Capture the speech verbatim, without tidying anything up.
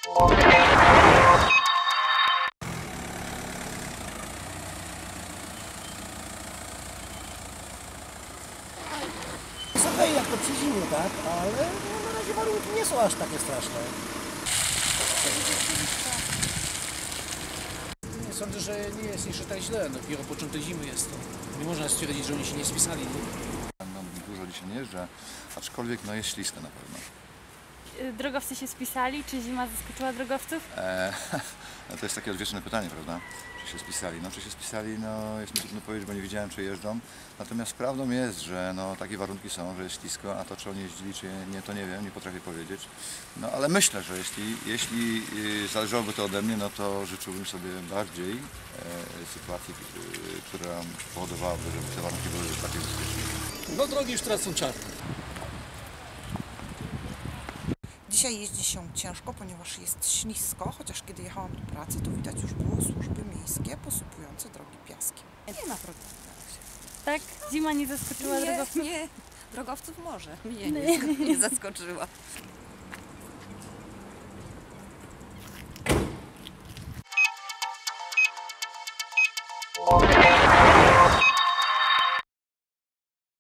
Jest okej, jak to przy zimie, tak? Ale no, na razie warunki nie są aż takie straszne. Nie, sądzę, że nie jest jeszcze tak źle. No, dopiero początek zimy jest to. Nie można stwierdzić, że oni się nie spisali. Nie? No, dużo dzisiaj nie jeżdżę, aczkolwiek no, jest ślisko na pewno. Drogowcy się spisali? Czy zima zaskoczyła drogowców? E, no to jest takie odwieczne pytanie, prawda? Czy się spisali? No czy się spisali, no jest mi trudno powiedzieć, bo nie widziałem, czy jeżdżą. Natomiast prawdą jest, że no, takie warunki są, że jest ślisko, a to czy oni jeździli, czy nie, to nie wiem, nie potrafię powiedzieć. No ale myślę, że jeśli, jeśli y, zależałoby to ode mnie, no to życzyłbym sobie bardziej e, sytuacji, y, która powodowałaby, żeby te warunki były takie bezpieczne. No drogi już teraz są czarne. Dzisiaj jeździ się ciężko, ponieważ jest ślisko, chociaż kiedy jechałam do pracy, to widać już było służby miejskie posypujące drogi piaskiem. Nie ma problemu. Tak? Zima nie zaskoczyła Nie, drogowców? nie. Drogowców może. Mnie nie, nie zaskoczyła. O!